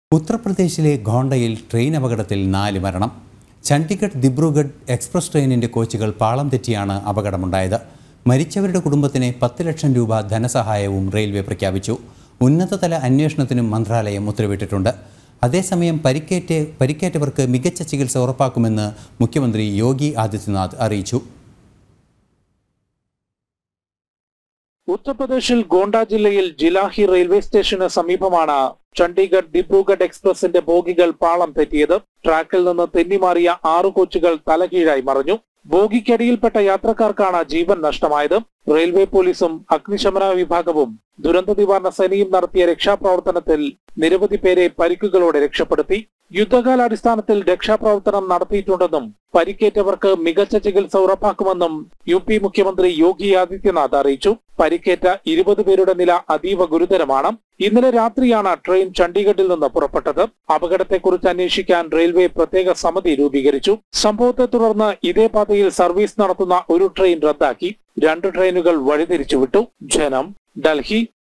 ഉത്തർപ്രദേശിലെ ഗോണ്ടയിൽ ട്രെയിൻ അപകടത്തിൽ 4 മരണം. ചണ്ഡീഗഡ് ദിബ്രുഗഡ് എക്സ്പ്രസ് ട്രെയിനിന്റെ കോച്ചുകൾ പാളം തെറ്റിയാണ് അപകടമുണ്ടായത്. മരിച്ചവരുടെ കുടുംബത്തിന് 10 ലക്ഷം രൂപ ധനസഹായവും റെയിൽവേ പ്രഖ്യാപിച്ചു. ഉന്നതതല അന്വേഷണത്തിനും മന്ത്രാലയം ഉത്തരവിട്ടിട്ടുണ്ട്. അതേസമയം പരിക്കേറ്റവർക്ക് മികച്ച ചികിത്സ ഉറപ്പാക്കുമെന്ന് മുഖ്യമന്ത്രി യോഗി ആദിത്യനാഥ് അറിയിച്ചു. ഉത്തർപ്രദേശിൽ ഗോണ്ട ജില്ലയിൽ ജിലാഹി റെയിൽവേ സ്റ്റേഷന് സമീപമാണ് ചണ്ഡീഗഡ് ദിബ്രുഗഡ് എക്സ്പ്രസിന്റെ ബോഗികൾ പാളം തെറ്റിയത്. ട്രാക്കിൽ നിന്ന് തെന്നിമാറിയ 6 കോച്ചുകൾ തലകീഴായി മറിഞ്ഞു. ബോഗിക്കടിയിൽപ്പെട്ട യാത്രക്കാർക്കാണ് ജീവൻ നഷ്ടമായത്. റെയിൽവേ പോലീസും അഗ്നിശമന വിഭാഗവും ദുരന്ത നിവാരണ സേനയും നടത്തിയ രക്ഷാപ്രവർത്തനത്തിൽ നിരവധി പേരെ പരിക്കുകളോടെ രക്ഷപ്പെടുത്തി. യുദ്ധകാലാടിസ്ഥാനത്തിൽ രക്ഷാപ്രവർത്തനം നടത്തിയിട്ടുണ്ടെന്നും പരിക്കേറ്റവർക്ക് മികച്ച ചികിത്സ ഉറപ്പാക്കുമെന്നും UP മുഖ്യമന്ത്രി യോഗി ആദിത്യനാഥ് അറിയിച്ചു. പരിക്കേറ്റ 20 പേരുടെ നില അതീവ ഗുരുതരമാണ്. ഇന്നലെ രാത്രിയാണ് ട്രെയിൻ ചണ്ഡീഗഡിൽ നിന്ന് പുറപ്പെട്ടത്. അപകടത്തെക്കുറിച്ച് അന്വേഷിക്കാൻ റെയിൽവേ പ്രത്യേക സമിതി രൂപീകരിച്ചു. സംഭവത്തെ തുടർന്ന് ഇതേ പാതയിൽ സർവീസ് നടത്തുന്ന ഒരു ട്രെയിൻ റദ്ദാക്കി. 2 ട്രെയിനുകൾ വഴിതിരിച്ചുവിട്ടു. ജനം, ഡൽഹി.